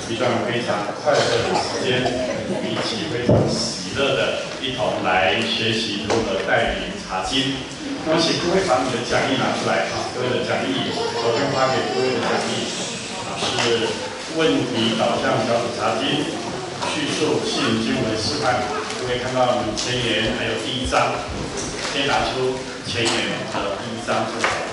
一段非常快乐的时间，一起非常喜乐的一同来学习如何带领查经。那么，请各位把你的讲义拿出来啊，各位的讲义，昨天发给各位的讲义啊是问题导向小组查经，叙述信经文示范。各位看到前言还有第一章，先拿出前言和第一章出来。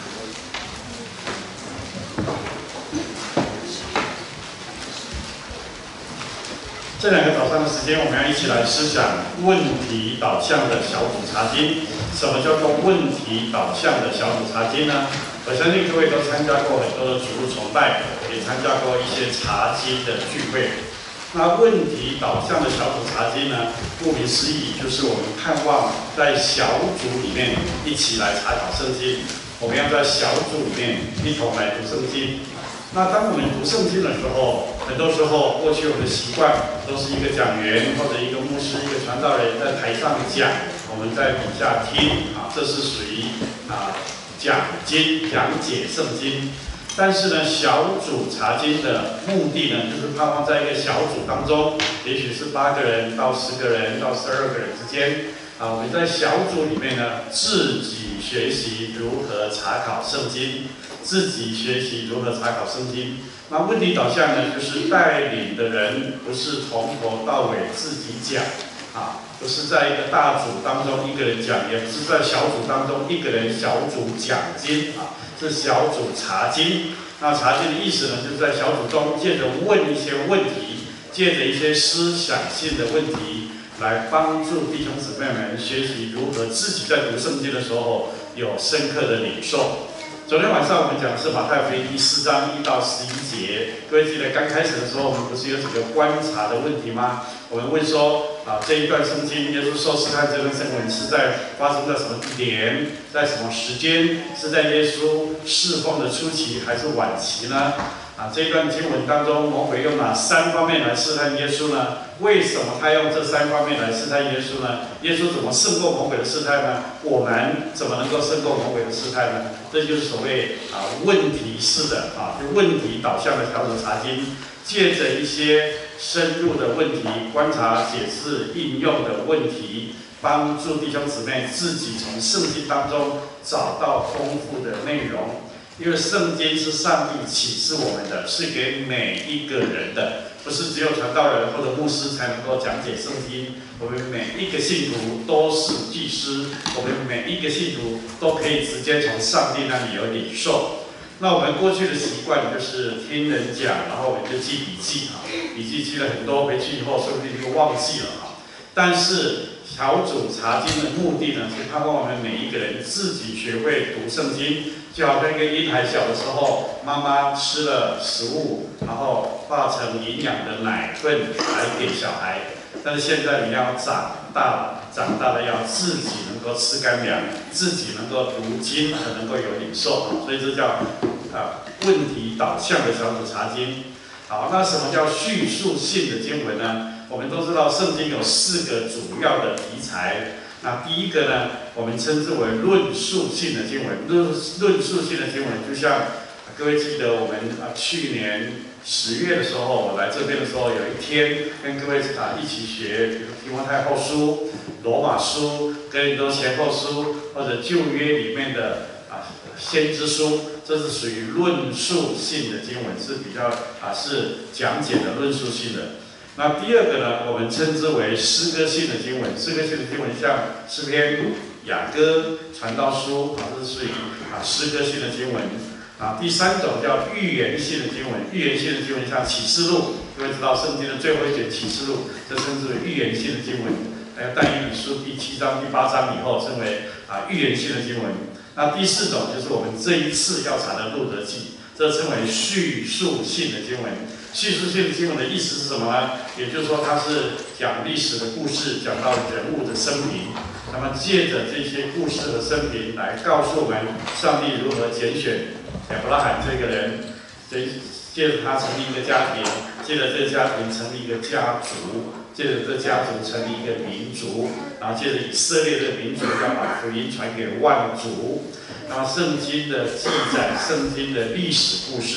这2个早上的时间，我们要一起来思想问题导向的小组查经。什么叫做问题导向的小组查经呢？我相信各位都参加过很多的主日崇拜，也参加过一些查经的聚会。那问题导向的小组查经呢，顾名思义，就是我们盼望在小组里面一起来查考圣经。我们要在小组里面一同来读圣经。 那当我们读圣经的时候，很多时候过去我们的习惯都是一个讲员或者一个牧师、一个传道人在台上讲，我们在底下听啊，这是属于讲解圣经。但是呢，小组查经的目的呢，就是盼望在一个小组当中，也许是8个人到10个人到12个人之间啊，我们在小组里面呢，自己学习如何查考圣经。 自己学习如何查考圣经。那问题导向呢，就是带领的人不是从头到尾自己讲啊，不是在一个大组当中一个人讲，也不是在小组当中一个人小组讲经啊，是小组查经。那查经的意思呢，就是在小组中借着问一些问题，借着一些思想性的问题，来帮助弟兄姊妹们学习如何自己在读圣经的时候有深刻的领受。 昨天晚上我们讲的是马太福音第4章1到11节。各位记得刚开始的时候，我们不是有几个观察的问题吗？我们问说这一段圣经，耶稣受试探这段圣文是发生在什么地点，在什么时间？是在耶稣侍奉的初期还是晚期呢？这一段经文当中，魔鬼用哪3方面来试探耶稣呢？为什么他用这3方面来试探耶稣呢？耶稣怎么胜过魔鬼的试探呢？我们怎么能够胜过魔鬼的试探呢？这就是所谓问题式的就问题导向的小组查经，借着一些深入的问题、观察、解释、应用的问题，帮助弟兄姊妹自己从圣经当中找到丰富的内容。 因为圣经是上帝启示我们的，是给每一个人的，不是只有传道人或者牧师才能够讲解圣经。我们每一个信徒都是祭司，我们每一个信徒都可以直接从上帝那里有领受。那我们过去的习惯就是听人讲，然后我们就记笔记笔记记了很多，回去以后说不定就忘记了但是小组查经的目的呢，是盼望我们每一个人自己学会读圣经。 就好像一个婴孩小的时候，妈妈吃了食物，然后化成营养的奶粉来给小孩。但是现在你要长大了要自己能够吃干粮，自己能够读经，才能够有领受。所以这叫问题导向的小组查经。好，那什么叫叙述性的经文呢？我们都知道圣经有4个主要的题材。 那第一个呢，我们称之为论述性的经文。论述性的经文，就像各位记得我们去年10月的时候，我来这边的时候，有一天跟各位一起学，比如提摩太后书、罗马书、哥林多前后书，或者旧约里面的先知书，这是属于论述性的经文，是比较是讲解的论述性的。 那第二个呢，我们称之为诗歌性的经文。诗歌性的经文像诗篇、雅歌、传道书这是属于诗歌性的经文。第3种叫预言性的经文。预言性的经文像启示录，各位知道圣经的最后一卷启示录，这称之为预言性的经文。还有但以理书第7章、第8章以后称为预言性的经文。那第4种就是我们这一次要查的路德记，这称为叙述性的经文。 叙述性的经文的意思是什么呢？也就是说，它是讲历史的故事，讲到人物的生平。那么，借着这些故事和生平来告诉我们，上帝如何拣选亚伯拉罕这个人，借着他成立一个家庭，借着这个家庭成立一个家族，借着这家族成立一个民族，然后借着以色列这个民族要把福音传给万族。那么，圣经的记载，圣经的历史故事。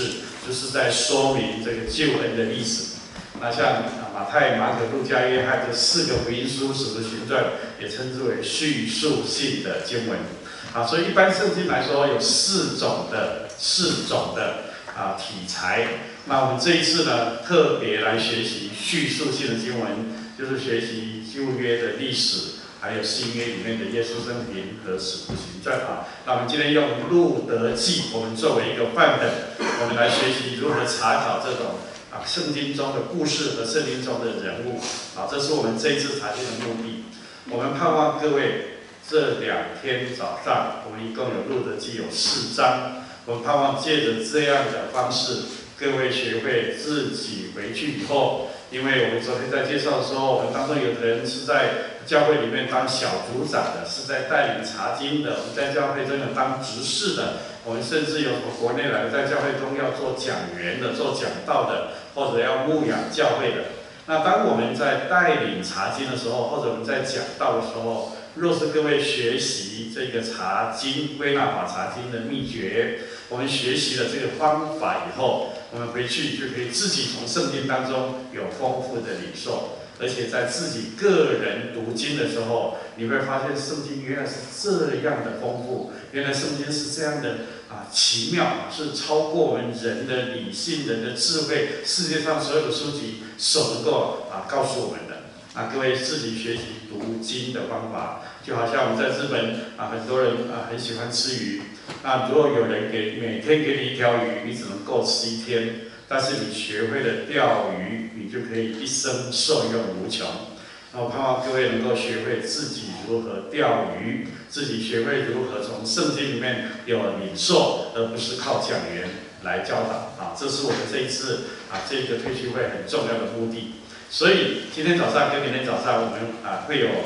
就是在说明这个救恩的历史。那像马太、马可、路加、约翰这4个福音书、使徒行传，也称之为叙述性的经文。所以一般圣经来说有4种的题材。那我们这一次呢，特别来学习叙述性的经文，就是学习旧约的历史，还有新约里面的耶稣生平和使徒行传那我们今天用路德记我们作为一个范本，我们来学习如何查考这种圣经中的故事和圣经中的人物这是我们这一次查经的目的。我们盼望各位这2天早上，我们一共有路德记有4章，我们盼望借着这样的方式，各位学会自己回去以后，因为我们昨天在介绍的时候，我们当中有的人是在教会里面当小组长的，是在带领查经的，我们在教会中有当执事的，我们甚至有从国内来的，在教会中要做讲员的、做讲道的，或者要牧养教会的。那当我们在带领查经的时候，或者我们在讲道的时候，若是各位学习这个查经、归纳法查经的秘诀，我们学习了这个方法以后，我们回去就可以自己从圣经当中有丰富的领受，而且在自己个人读经的时候，你会发现圣经原来是这样的丰富，原来圣经是这样的奇妙，是超过我们人的理性、人的智慧，世界上所有的书籍所能够告诉我们的。各位自己学习读经的方法，就好像我们在日本很多人很喜欢吃鱼。如果有人每天给你1条鱼，你只能够吃1天，但是你学会了钓鱼，你就可以一生受用无穷。我盼望各位能够学会自己如何钓鱼，自己学会如何从圣经里面有领受，而不是靠讲员来教导这是我们这一次这个退休会很重要的目的。所以今天早上跟明天早上，我们会有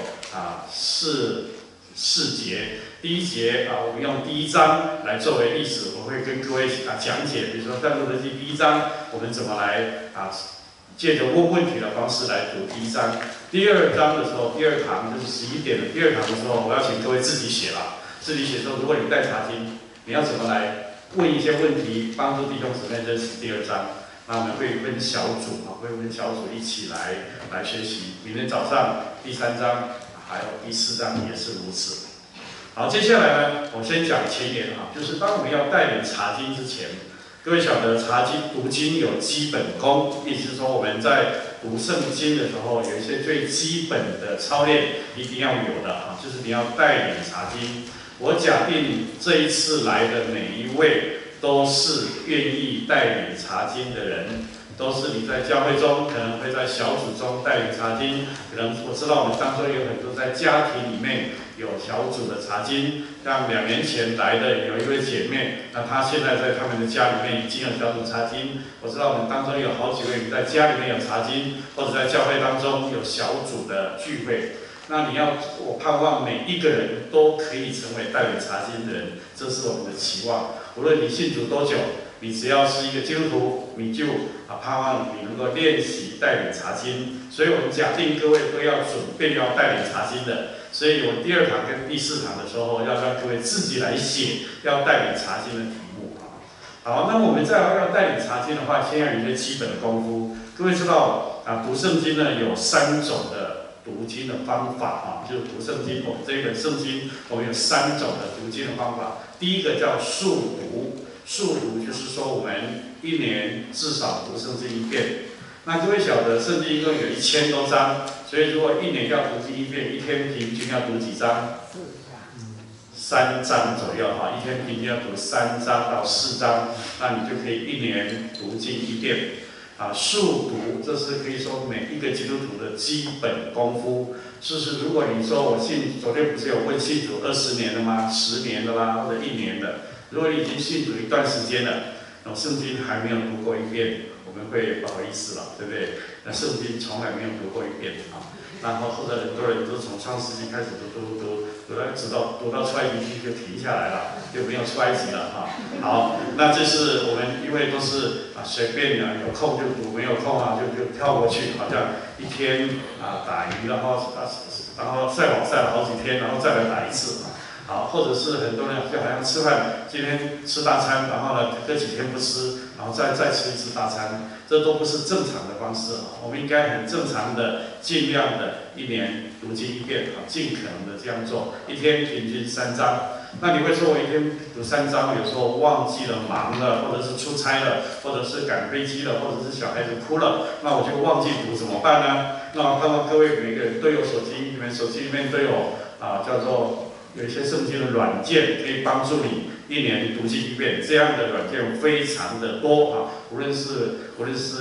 四节。第一节我们用第1章来作为历史，我会跟各位讲解，比如说在路德记第1章，我们怎么来借着问问题的方式来读第1章。第2章的时候，第2堂就是11点的第2堂的时候，我要请各位自己写了，自己写说，如果你带查经，你要怎么来问一些问题，帮助弟兄姊妹认识第2章。那我们会分小组会分小组一起来学习。明天早上第3章还有第4章也是如此。好，接下来呢，我先讲前言就是当我们要带领查经之前，各位晓得查经读经有基本功，意思是说我们在读圣经的时候，有一些最基本的操练一定要有的就是你要带领查经。我假定这一次来的每一位都是愿意带领查经的人，都是你在教会中可能会在小组中带领查经，可能我知道我们当中有很多在家庭里面有小组的查经，像2年前来的有一位姐妹，那她现在在他们的家里面已经有小组查经。我知道我们当中有好几位在家里面有查经，或者在教会当中有小组的聚会。那我盼望每一个人都可以成为带领查经的人，这是我们的期望。无论你信主多久，你只要是一个基督徒，你就盼望你能够练习带领查经。所以我们假定各位都要准备要带领查经的，所以我们第2堂跟第4堂的时候，要让各位自己来写要带领查经的题目好，那么我们再要带领查经的话，先要有一些基本的功夫。各位知道读圣经呢有3种的读经的方法就是读圣经，我们这一本圣经我们有3种的读经的方法。第一个叫速读，速读就是说我们1年至少读圣经1遍。那各位晓得圣经一共有1000多章，所以如果1年要读经1遍，一天平均要读几章？3章左右一天平均要读3章到4章，那你就可以1年读经1遍。速读这是可以说每一个基督徒的基本功夫。如果你说我昨天不是有问信主20年了吗？10年的啦，或者1年的，如果你已经信主一段时间了，圣经还没有读过1遍，我们会不好意思了，对不对？那圣经从来没有读过1遍然后或者很多人都是从创世纪开始读到出埃及记就停下来了，就没有出埃及了好，那这是我们因为都是随便有空就读，没有空就跳过去，好像一天打鱼，然后晒网晒了好几天，然后再来打一次好，或者是很多人就好像吃饭，今天吃大餐，然后呢隔几天不吃，然后再吃一次大餐，这都不是正常的方式啊。我们应该很正常的，尽量的一年读经1遍啊，尽可能的这样做，一天平均3章。那你会说我一天读3章，有时候忘记了、忙了，或者是出差了，或者是赶飞机了，或者是小孩子哭了，那我就忘记读怎么办呢？那我盼望各位每个人都有手机，你们手机里面都有叫做有一些圣经的软件，可以帮助你一年读经1遍。这样的软件非常的多啊，无论是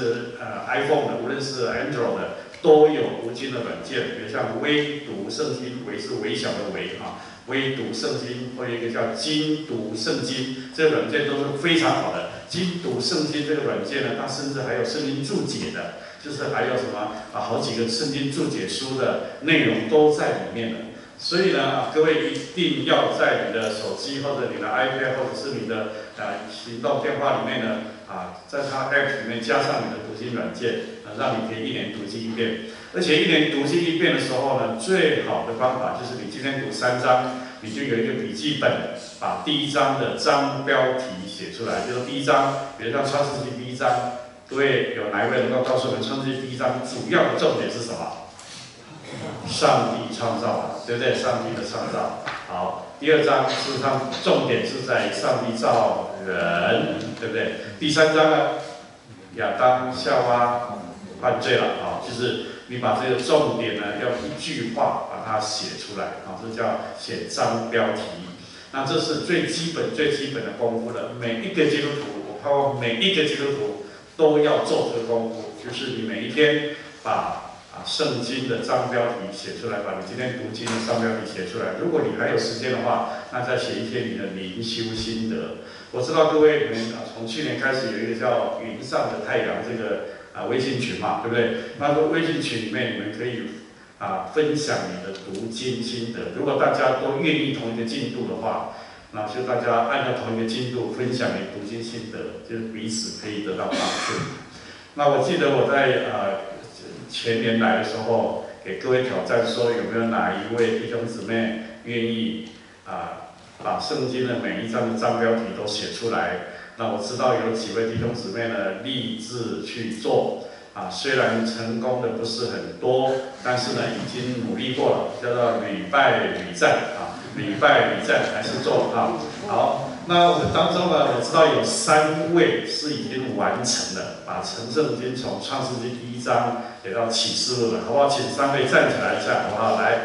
iPhone 的，无论是 Android 的，都有读经的软件。比如像微读圣经，微是微小的微啊。微读圣经，或有一个叫精读圣经，这个软件都是非常好的。精读圣经这个软件呢，它甚至还有圣经注解的，就是还有什么好几个圣经注解书的内容都在里面的。所以呢，各位一定要在你的手机或者你的 iPad 或者是你的行动电话里面呢，在它 App 里面加上你的读经软件，让你可以一年读经1遍。而且一年读经1遍的时候呢，最好的方法就是你今天读3章，你就有一个笔记本，把第1章的章标题写出来，就是第1章，比如像创世纪第1章，各位有哪一位能够告诉我们创世纪第1章主要的重点是什么？上帝创造，对不对？上帝的创造。好，第2章事实上重点是在上帝造人，对不对？第3章呢，亚当夏娃犯罪了啊，就是你把这个重点呢，要一句话把它写出来啊，这叫写章标题。那这是最基本的功夫了。每一个基督徒，我盼望每一个基督徒都要做这个功夫，就是你每一天把圣经的章标题写出来，把你今天读经的章标题写出来。如果你还有时间的话，那再写一些你的灵修心得。我知道各位你们从去年开始有一个叫云上的太阳这个微信群嘛，对不对？那个微信群里面你们可以分享你的读经心得。如果大家都愿意同一个进度的话，那就大家按照同一个进度分享你读经心得，就是彼此可以得到帮助。那我记得我在前年来的时候，给各位挑战说，有没有哪一位弟兄姊妹愿意把圣经的每一章的章标题都写出来？那我知道有几位弟兄姊妹呢，立志去做。虽然成功的不是很多，但是呢，已经努力过了，叫做屡败屡战屡败屡战还是做好，那我们当中呢，我知道有3位是已经完成了，把成圣经从创世纪第1章写到启示录了，好不好？请3位站起来一下，好不好？来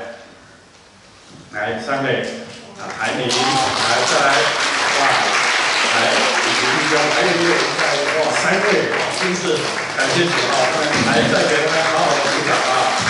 3位海敏，来再来，哇，来李弟兄，还有一位在，哇，3位，真是感谢主还在给他们好好的鼓掌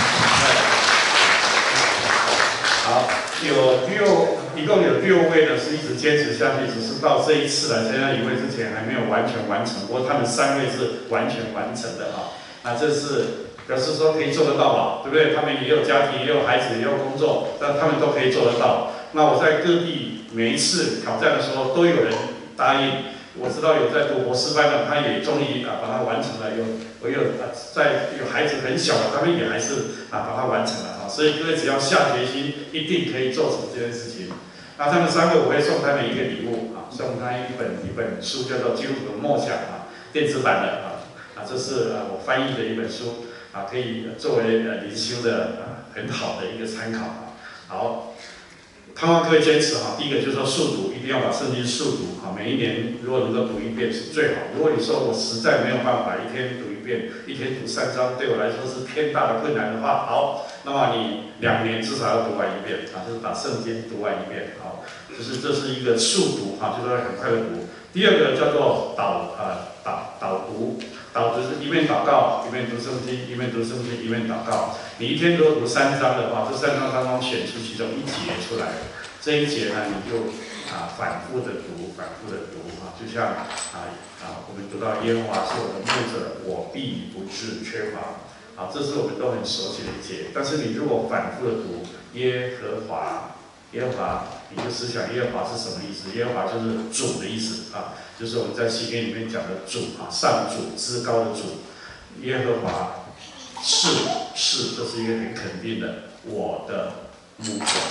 好，一共有6位呢，是一直坚持下去，只是到这一次来参加一位之前还没有完全完成，不过他们3位是完全完成的那这是表示说可以做得到吧，对不对？他们也有家庭，也有孩子，也有工作，但他们都可以做得到。那我在各地每一次挑战的时候，都有人答应。我知道有在读博士班的，他也终于把它完成了。我有孩子很小的，他们也还是把它完成了所以各位只要下决心，一定可以做成这件事情。那他们3个我会送他们一个礼物送他一本书，叫做《基督徒的梦想》电子版的这是我翻译的一本书可以作为灵修的很好的一个参考好。盼望各位坚持第一个就是说速读，一定要把圣经速读每一年如果能够读1遍是最好。如果你说我实在没有办法一天读1遍，一天读3章，对我来说是天大的困难的话，好，那么你2年至少要读完1遍就是把圣经读完1遍就是这是一个速读就是很快的读。第2个叫做导读。导读是一面祷告，一面读圣经，一面读圣经，一面祷告。你一天如果读3章的话，这3章当中选出其中1节出来，这一节呢，你就反复的读，就像我们读到耶和华是我的牧者，我必不致缺乏。这是我们都很熟悉的一节。但是你如果反复的读耶和华，你就思想耶和华是什么意思？耶和华就是主的意思就是我们在诗篇里面讲的主上主至高的主，耶和华是，这是一个很肯定的，我的牧者，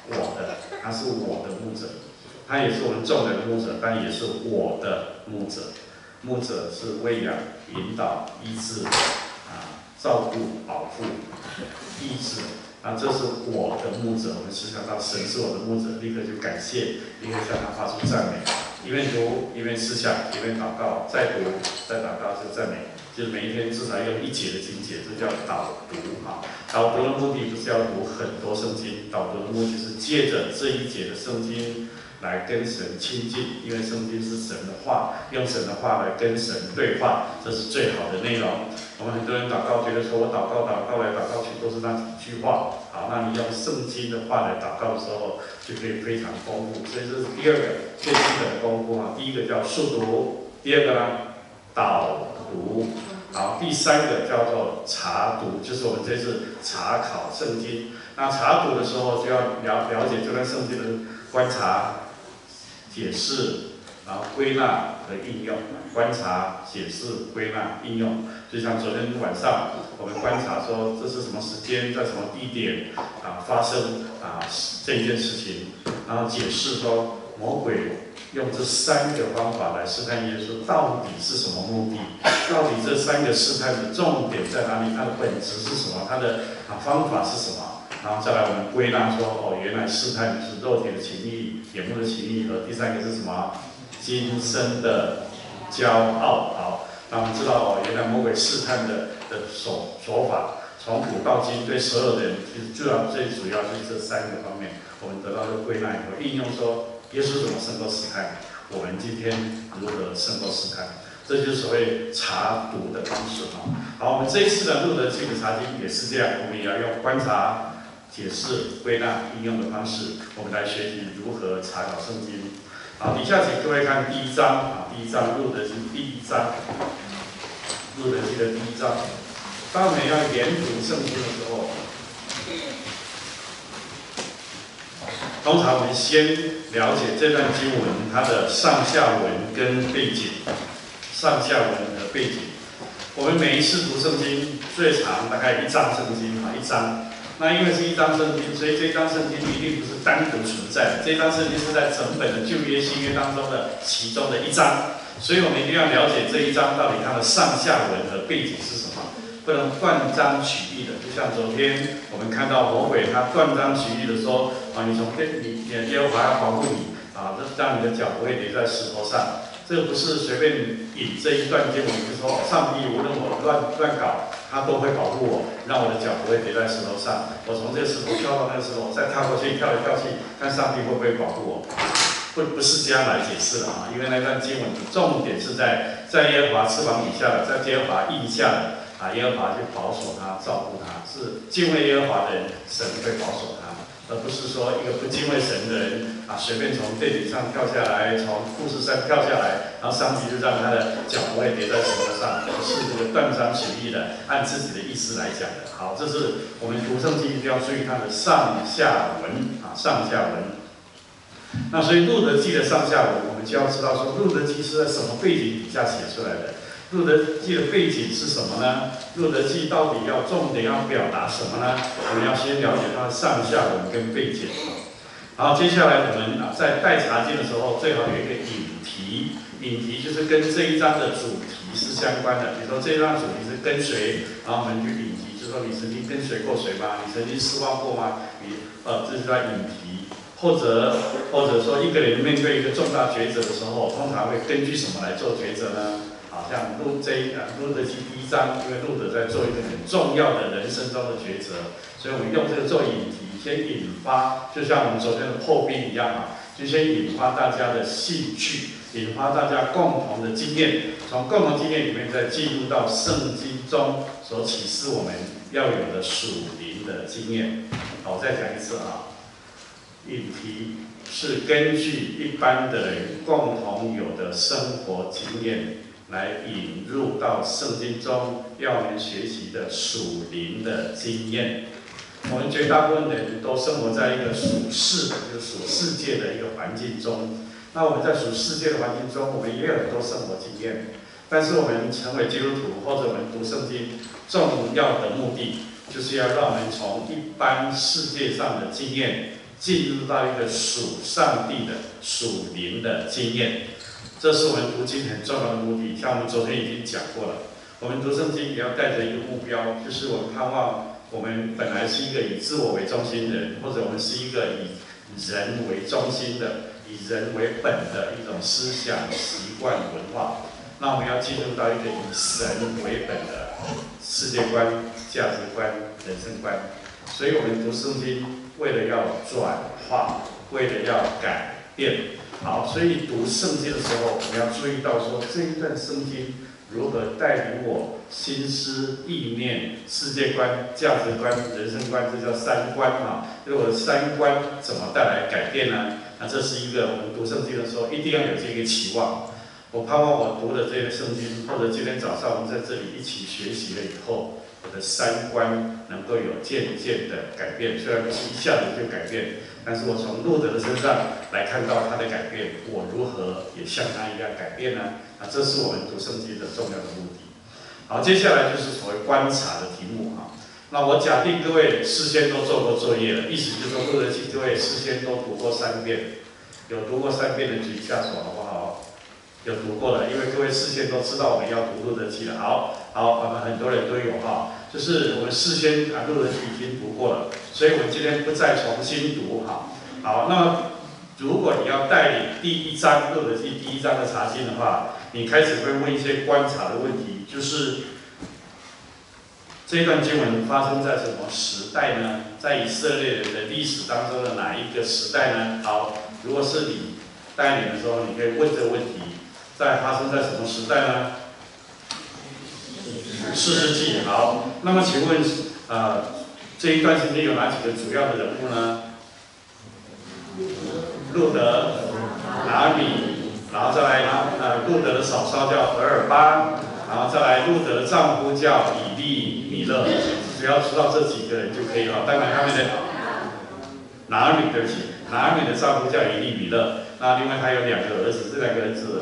我的，他是我的牧者，他也是我们众人的牧者，但也是我的牧者。牧者是喂养、引导、医治、照顾、保护、医治。这是我的牧者。我们思想到神是我的牧者，立刻就感谢，立刻向他发出赞美。一边读，一边思想，一边祷告，再读，再祷告，就赞美。就是每一天至少用1节的经节，这叫导读啊。导读的目的不是要读很多圣经，导读的目的是借着这1节的圣经来跟神亲近，因为圣经是神的话，用神的话来跟神对话，这是最好的内容。我们很多人祷告，觉得说我祷告来祷告去都是那几句话。好，那你用圣经的话来祷告的时候，就可以非常丰富。所以这是第2个最基本的功夫啊。第一个叫速读，第2个呢导读，好，第3个叫做查读，就是我们这次查考圣经。那查读的时候就要了解这段圣经的观察、解释，然后归纳和应用。观察、解释、归纳、应用。就像昨天晚上我们观察说这是什么时间，在什么地点发生这一件事情，然后解释说魔鬼用这3个方法来试探耶稣，到底是什么目的？到底这3个试探的重点在哪里？它的本质是什么？它的方法是什么？然后再来我们归纳说，原来试探是肉体的情欲、眼目的情欲，和第3个是什么？今生的骄傲。好，那我们知道原来魔鬼试探的手法，从古到今对所有人，其实最主要就是这3个方面。我们得到的归纳以后，应用说耶稣怎么胜过试探，我们今天如何胜过试探，这就是所谓查读的方式哈。好，我们这一次的路德记的查经也是这样，我们也要用观察、解释、归纳、应用的方式，我们来学习如何查考圣经。好，底下请各位看第1章第1章路德记第1章，路德记的第1章。当我们要研读圣经的时候，通常我们先了解这段经文它的上下文跟背景，上下文和背景。我们每一次读圣经最长大概1章圣经1章。那因为是1章圣经，所以这章圣经一定不是单独存在的。这章圣经是在整本的旧约、新约当中的其中的1章，所以我们一定要了解这1章到底它的上下文和背景是什么，不能断章取义的。就像昨天我们看到魔鬼他断章取义的说你从耶和华要保护你让你的脚不会跌在石头上。这个不是随便引这一段经文，就说上帝无论我乱搞，他都会保护我，让我的脚不会跌在石头上。我从这个石头跳到那个石头，再跳过去，跳来跳去，看上帝会不会保护我？不是这样来解释的因为那段经文的重点是在耶和华翅膀底下的，在耶和华印下的耶和华去保守他、照顾他，是敬畏耶和华的人，神会保守他。而不是说一个不敬畏神的人随便从殿顶上跳下来，从富士山跳下来，然后上帝就让他的脚不会跌在石头上，不是这个断章取义的，按自己的意思来讲的。好，这是我们读圣经一定要注意它的上下文上下文。那所以路德记的上下文，我们就要知道说路德记是在什么背景底下写出来的。路德记的背景是什么呢？路德记到底要重点要表达什么呢？我们要先了解它的上下文跟背景。好，接下来我们在带查经的时候，最好有一个引题。引题就是跟这一章的主题是相关的。比如说这一章主题是跟随，然后我们就引题，就是说你曾经跟随过谁吗？你曾经失望过吗？这是在引题。或者说一个人面对一个重大抉择的时候，通常会根据什么来做抉择呢？像路德记第1章，因为路德在做一个很重要的人生中的抉择，所以我们用这个做引题，先引发，就像我们昨天的破冰一样就先引发大家的兴趣，引发大家共同的经验，从共同经验里面再进入到圣经中所启示我们要有的属灵的经验。好，我再讲一次引题是根据一般的人共同有的生活经验来引入到圣经中要我们学习的属灵的经验。我们绝大部分的人都生活在一个属世的，就是属世界的一个环境中。那我们在属世界的环境中，我们也有很多生活经验。但是我们成为基督徒，或者我们读圣经，重要的目的就是要让我们从一般世界上的经验进入到一个属上帝的属灵的经验。这是我们读经很重要的目的。像我们昨天已经讲过了，我们读圣经也要带着一个目标，就是我们盼望我们本来是一个以自我为中心的人，或者我们是一个以人为中心的、以人为本的一种思想、习惯、文化。那我们要进入到一个以神为本的世界观、价值观、人生观。所以我们读圣经，为了要转化，为了要改变。好，所以读圣经的时候，我们要注意到说，这一段圣经如何带领我心思、意念、世界观、价值观、人生观，这叫三观啊。就是我的三观怎么带来改变呢？那这是一个我们读圣经的时候一定要有这个期望。我盼望我读的这个圣经，或者今天早上我们在这里一起学习了以后，我的三观能够有渐渐的改变。虽然不是一下子就改变，但是我从路德的身上来看到他的改变，我如何也像他一样改变呢？啊，这是我们读圣经的重要的目的。好，接下来就是所谓观察的题目哈。那我假定各位事先都做过作业了，意思就是说路德记各位事先都读过3遍，有读过3遍的举一下手好不好？有读过的，因为各位事先都知道我们要读路德记了。好，我们很多人都有哈，就是我们事先路德记已经读过了，所以我们今天不再重新读哈。好，那么如果你要带领第1章路德记第1章的查经的话，你开始会问一些观察的问题，就是这段经文发生在什么时代呢？在以色列人的历史当中的哪一个时代呢？好，如果是你带领的时候，你可以问这个问题。在发生在什么时代呢？4世纪。好，那么请问，这一段时间有哪几个主要的人物呢？路德、拿尔米，然后再来路德的嫂嫂叫俄尔巴，然后再来路德的丈夫叫以利米勒。只要知道这几个人就可以了。当然他们的拿尔米，对不起，拿尔米的丈夫叫以利米勒。那另外他有2个儿子，这2个儿子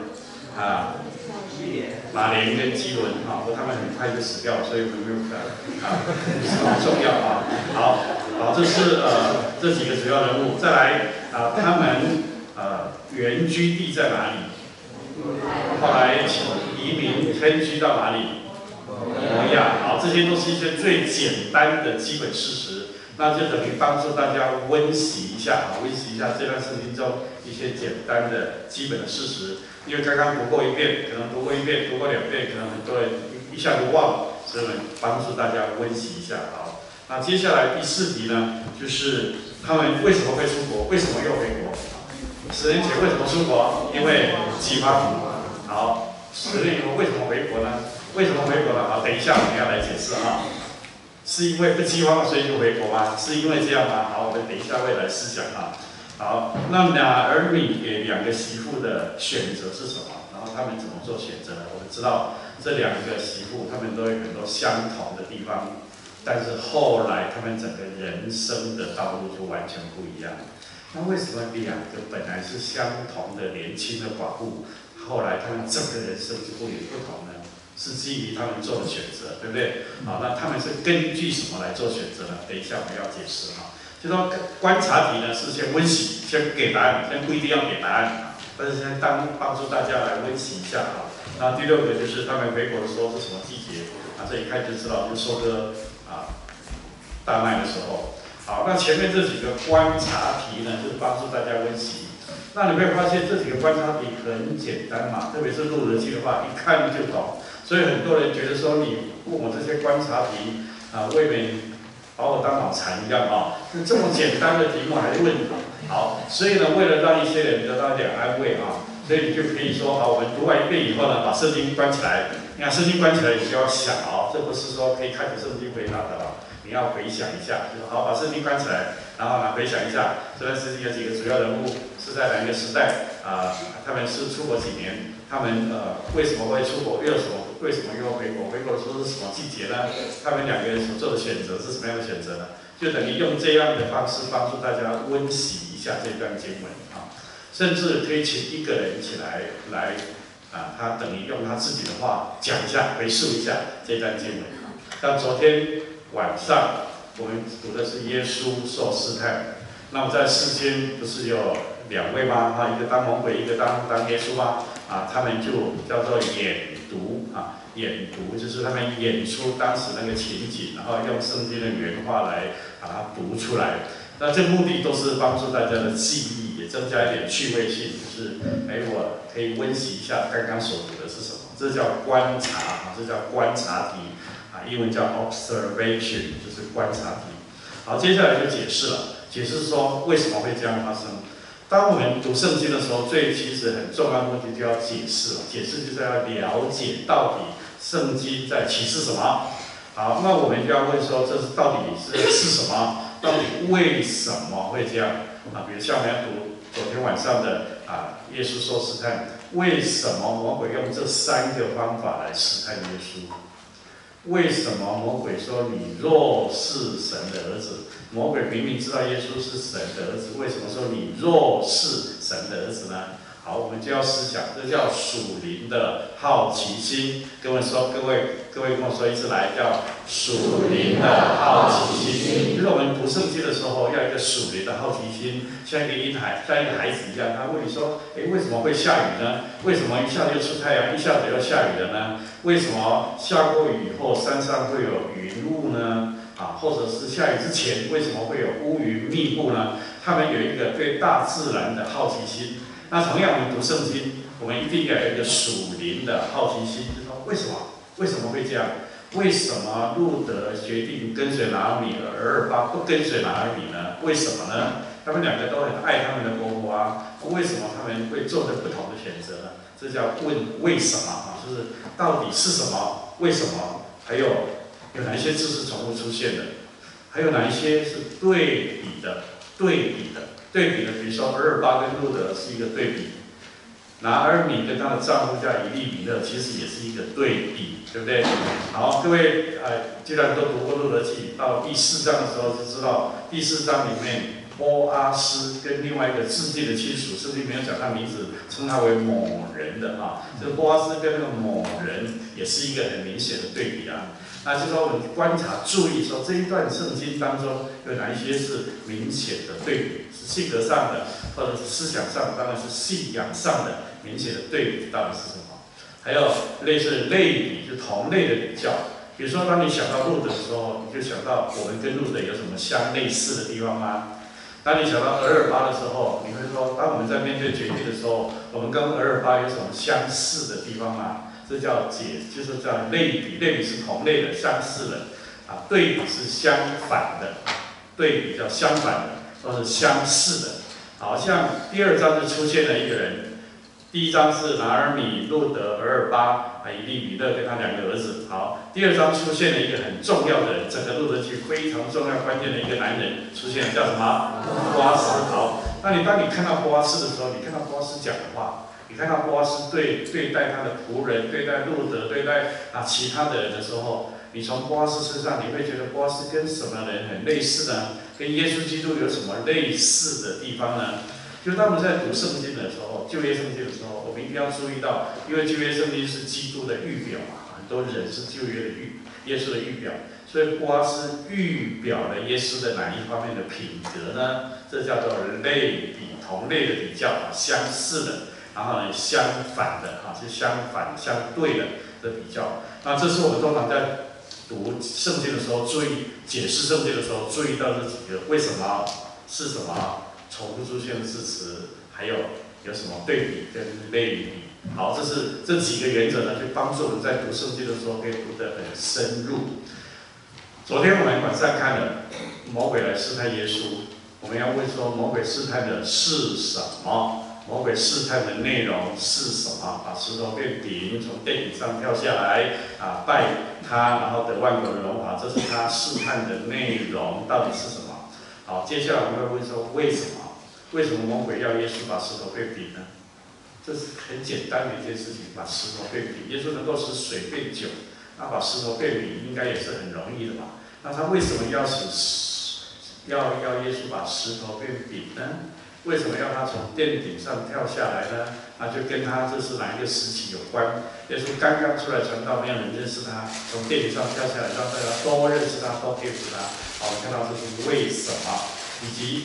马莲跟基伦哈，不过他们很快就死掉了，所以我们没有不是很重要啊。好，这是这几个主要人物。再来他们原居地在哪里？后来移民迁居到哪里？摩亚。好，这些都是一些最简单的基本事实，那就等于帮助大家温习一下这段圣经中一些简单的基本的事实。因为刚刚读过1遍，可能读过1遍，读过2遍，可能很多人一下就忘了，所以我们帮助大家温习一下。好，那接下来第4题呢，就是他们为什么会出国？为什么又回国？10年前为什么出国？因为饥荒。好，10年以后为什么回国呢？为什么回国呢？好，等一下我们要来解释哈。是因为不饥荒所以就回国吗？是因为这样吗？好，我们等一下会来思想哈。好，那拿尔米给2个媳妇的选择是什么？然后他们怎么做选择呢？我们知道这2个媳妇，他们都有很多相同的地方，但是后来他们整个人生的道路就完全不一样。那为什么2个本来是相同的年轻的寡妇，后来他们整个人生就不同呢？是基于他们做的选择，对不对？好，那他们是根据什么来做选择呢？等一下我们要解释哈。就说观察题呢是先温习，先给答案，先不一定要给答案，但是先帮助大家来温习一下啊。那第6个就是他们回国的时候是什么季节？这一看就知道，就收割大麦的时候。好，那前面这几个观察题呢，就是帮助大家温习。那你会发现这几个观察题很简单嘛，特别是路德记的话，一看就懂。所以很多人觉得说，你问我这些观察题未免把我当脑残一样啊！这么简单的题目还问好，所以呢，为了让一些人得到一点安慰啊，所以你就可以说好，我们读完1遍以后呢，把圣经关起来。你看圣经关起来，你就要想哦，这不是说可以看着圣经回答的哦，你要回想一下，就是好，把圣经关起来，然后呢回想一下这段时间有几个主要人物是在哪一个时代他们是出国几年，他们为什么会出国，为什么又回国？回国的时候是什么季节呢？他们2个人所做的选择是什么样的选择呢？就等于用这样的方式帮助大家温习一下这段经文啊，甚至可以请1个人起来他等于用他自己的话讲一下，回述一下这段经文。像昨天晚上我们读的是耶稣受试探， 那么在世间不是有2位吗？一个当魔鬼，一个当耶稣吗？他们就叫做演读演读就是他们演出当时那个情景，然后用圣经的原话来把它读出来。那这目的都是帮助大家的记忆，也增加一点趣味性，就是我可以温习一下刚刚所读的是什么。这叫观察这叫观察题英文叫 observation， 就是观察题。好，接下来就解释了，解释说为什么会这样发生。当我们读圣经的时候，其实很重要的目的就要解释了，解释就是要了解到底圣经在启示什么。好，那我们就要问说，这是到底是什么？到底为什么会这样？比如像我们要读昨天晚上的耶稣受试探，为什么魔鬼用这3个方法来试探耶稣？为什么魔鬼说你若是神的儿子？魔鬼明明知道耶稣是神的儿子，为什么说你若是神的儿子呢？好，我们就要思想，这叫属灵的好奇心。各位跟我说一次来，叫属灵的好奇心。就是我们读圣经的时候，要有一个属灵的好奇心，像一个孩子一样，他问你说：为什么会下雨呢？为什么一下就出太阳，一下子又下雨了呢？为什么下过雨以后山上会有云雾呢？或者是下雨之前为什么会有乌云密布呢？他们有一个对大自然的好奇心。那同样，我们读圣经，我们一定要有一个属灵的好奇心，就是说为什么会这样？为什么路得决定跟随拿俄米，而俄珥巴不跟随拿俄米呢？为什么呢？他们2个都很爱他们的国为什么他们会做着不同的选择呢？这叫问为什么就是到底是什么？为什么？还有哪一些字是重复出现的？还有哪一些是对比的？比如说俄珥巴跟路得是一个对比，拿俄米跟她的丈夫叫以利米勒，其实也是一个对比，对不对？好，各位既然都读过路得记，到第4章的时候就知道，第4章里面波阿斯跟另外一个至近的亲属，圣经没有讲他名字，称他为某人的这个波阿斯跟那个某人也是一个很明显的对比那就是说，我们观察、注意说这一段圣经当中有哪一些是明显的对比，是性格上的，或者是思想上，当然是信仰上的明显的对比到底是什么？还有类似类比，就同类的比较。比如说，当你想到路得的时候，你就想到我们跟路得有什么相类似的地方吗？当你想到俄珥巴的时候，你会说，当我们在面对决定的时候，我们跟俄珥巴有什么相似的地方吗？这叫就是叫类比，类比是同类的、相似的对比是相反的，对比叫相反的，或是相似的。好像第2章就出现了一个人，第1章是拿俄米、路得、俄珥巴、以利米勒跟他2个儿子。好，第2章出现了一个很重要的人，整个路得记非常重要、关键的一个男人出现了，叫什么？波阿斯。好，当你看到波阿斯的时候，你看到波阿斯讲的话。你看到波阿斯对待他的仆人，对待路得，对待其他的人的时候，你从波阿斯身上，你会觉得波阿斯跟什么人很类似呢？跟耶稣基督有什么类似的地方呢？就是当我们在读圣经的时候，旧约圣经的时候，我们一定要注意到，因为旧约圣经是基督的预表很多人是旧约的耶稣的预表，所以波阿斯预表了耶稣的哪一方面的品格呢？这叫做类比，同类的比较相似的。然后呢，相反的是相反、相对的比较。那这是我们通常在读圣经的时候注意解释圣经的时候注意到这几个为什么是什么重复出现的字词，还有什么对比跟类比。好，这几个原则呢，就帮助我们在读圣经的时候可以读得很深入。昨天我们晚上看了魔鬼来试探耶稣，我们要问说魔鬼试探的是什么？魔鬼试探的内容是什么？把石头变饼，从殿顶上跳下来拜他，然后得万国的荣华，这是他试探的内容，到底是什么？好，接下来我们会问说为什么？为什么魔鬼要耶稣把石头变饼呢？这是很简单的一件事情，把石头变饼。耶稣能够使水变酒，那把石头变饼应该也是很容易的吧？那他为什么要耶稣把石头变饼呢？为什么要他从殿顶上跳下来呢？那就跟他这是哪一个时期有关。耶稣刚刚出来传道，没有人认识他，从殿顶上跳下来，让大家都认识他，都佩服他。好，我们看到这是为什么，以及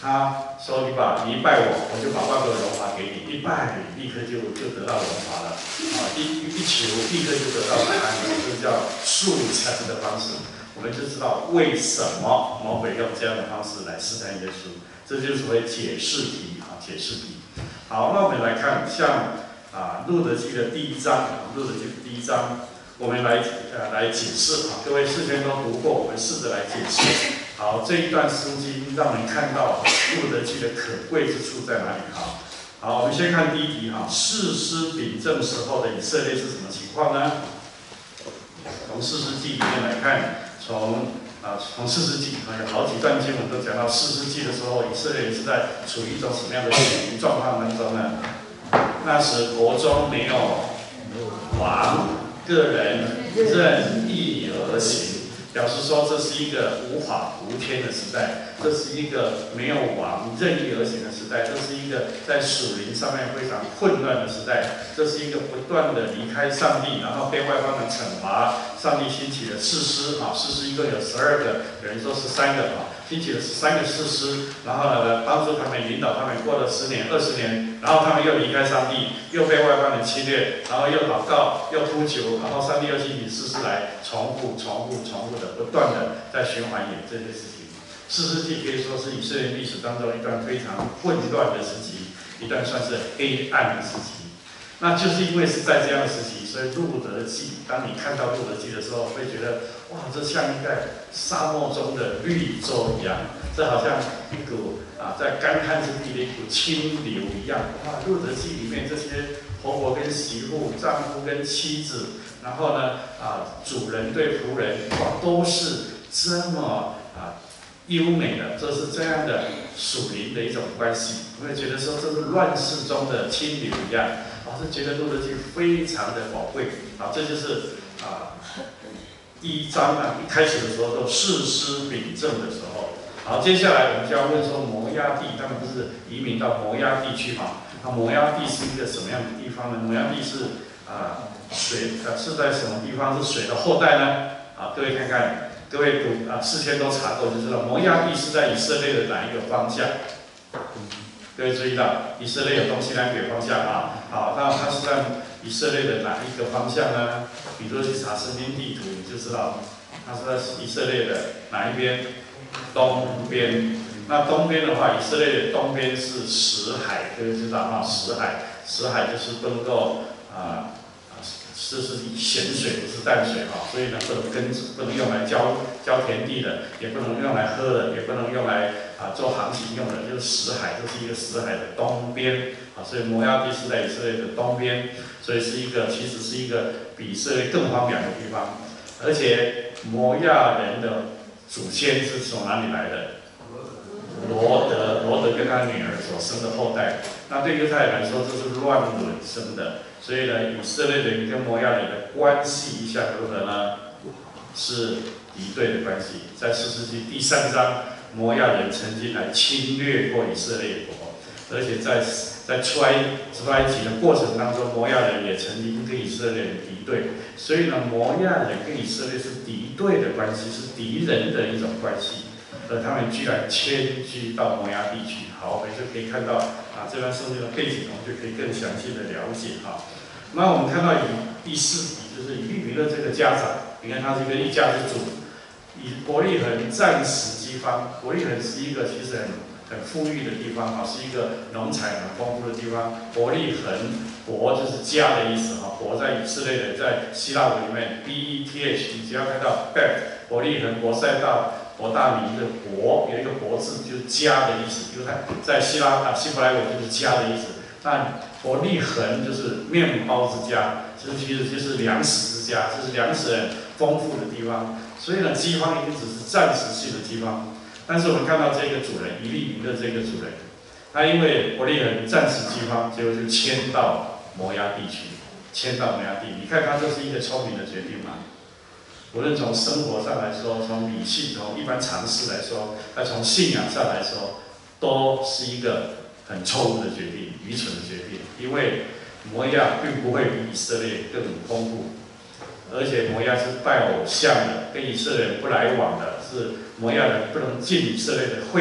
他说你拜我，我就把万国荣华给你，一拜立刻就得到荣华了，一求立刻就得到平安了，这叫速成的方式。我们就知道为什么魔鬼用这样的方式来试探耶稣，这就是所谓解释题解释题。好，那我们来看像路德记的第1章，路德记的第1章，我们来解释各位事先都读过，我们试着来解释。好，这一段圣经让人看到路德记的可贵之处在哪里？好，我们先看第1题士师秉政时候的以色列是什么情况呢？从士师记里面来看。从士师记有好几段经文都讲到士师记的时候，以色列是在处于一种什么样的状况当中呢？那时国中没有王，个人任意而行，表示说这是一个无法无天的时代，这是一个没有王任意而行的时代，这是一个在属灵上面非常混乱的时代，这是一个不断的离开上帝，然后被外邦人惩罚。上帝兴起了士师士师一共有12个，有人说13个兴起了13个士师，然后呢帮助他们领导他们过了10年、20年，然后他们又离开上帝，又被外邦人侵略，然后又祷告，又呼求，然后上帝又兴起士师来重复的不断的在循环演这些事情。士师记可以说是以色列历史当中一段非常混乱的时期，一段算是黑暗的时期。那就是因为是在这样的时期，所以路德记，当你看到路德记的时候，会觉得哇，这像一个沙漠中的绿洲一样，这好像一股在干旱之地的一股清流一样。哇，路德记里面这些婆婆跟媳妇、丈夫跟妻子，然后呢主人对仆人，哇，都是这么优美的，这是这样的属灵的一种关系。我会觉得说，这是乱世中的清流一样。是觉得路德记非常的宝贵，这就是第1章一开始的时候都士师秉政的时候。好，接下来我们就要问说摩押地，他们不是移民到摩押地去吗？摩押地是一个什么样的地方呢？摩押地是水是在什么地方？是水的后代呢？各位看看，各位事先都查过就知道，摩押地是在以色列的哪一个方向？各位注意到，以色列有东西南北方向好，那它是在以色列的哪一个方向呢？你如果去查圣经地图，你就知道，它是在以色列的哪一边？东边。那东边的话，以色列的东边是死海，各位知道死海就是不能够这是咸水，不是淡水所以呢不能用来浇田地的，也不能用来喝的，也不能用来做航行用的，就是死海，这是一个死海的东边所以摩押地是在以色列的东边，所以其实是一个比以色列更荒凉的地方，而且摩押人的祖先是从哪里来的？罗德跟他女儿所生的后代，那对犹太人来说这是乱伦生的，所以呢，以色列人跟摩押人的关系一向如何呢？是敌对的关系。在士师记第3章，摩押人曾经来侵略过以色列国，而且在出埃及的过程当中，摩押人也曾经跟以色列人敌对，所以呢，摩押人跟以色列是敌对的关系，是敌人的一种关系。他们居然迁居到摩押地区。好，我们就可以看到这段圣经的背景，我们就可以更详细的了解那我们看到第4题，就是以利米勒这个家长，你看他是一个一家之主，以伯利恒暂时饥荒。伯利恒是一个其实很富裕的地方是一个农产很丰富的地方。伯利恒，伯就是家的意思伯在以色列的在希腊文里面 beth， 你只要看到 bet， 伯利恒、伯赛大、伯大尼的伯有一个伯字，就是家的意思，就是在希伯来文就是家的意思。那伯利恒就是面包之家，其实就是粮食之家，就是粮食很丰富的地方。所以呢，饥荒一定只是暂时性的饥荒。但是我们看到这个主人以利米勒这个主人，他因为伯利恒暂时饥荒，结果就迁到摩押地区，你看他这是一个聪明的决定吗？无论从生活上来说，从理性、从一般常识来说，从信仰上来说，都是一个很错误的决定，愚蠢的决定。因为摩押并不会比以色列更丰富，而且摩押是拜偶像的，跟以色列人不来往的，是摩押人不能进以色列的会的